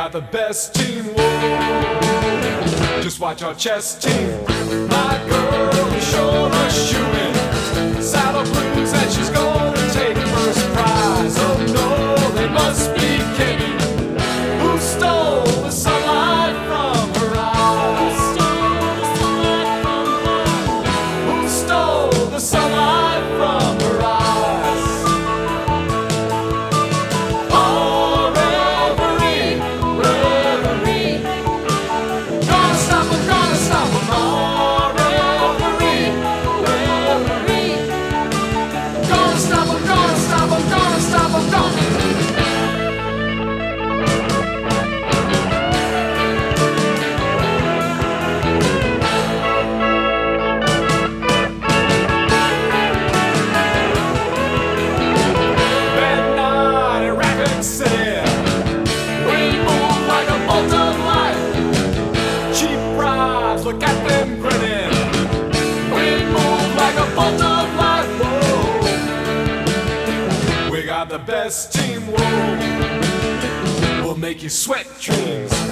got the best team, whoa. Just watch our chess team. My girl is sure a shoo-in. Saddle Blues and she's gonna take first prize. Oh no, they must be kidding. Who stole the sunlight from her eyes? Who stole the sunlight from her eyes? Oh, reverie, reverie. Gonna stop 'em, gonna stop 'em. Oh, reverie, reverie. Gonna stop 'em, gonna stop 'em, gonna stop 'em, gonna. Look at them grinning. We move like a bolt of light. Whoa. We got the best team. Whoa. We'll make you sweat dreams.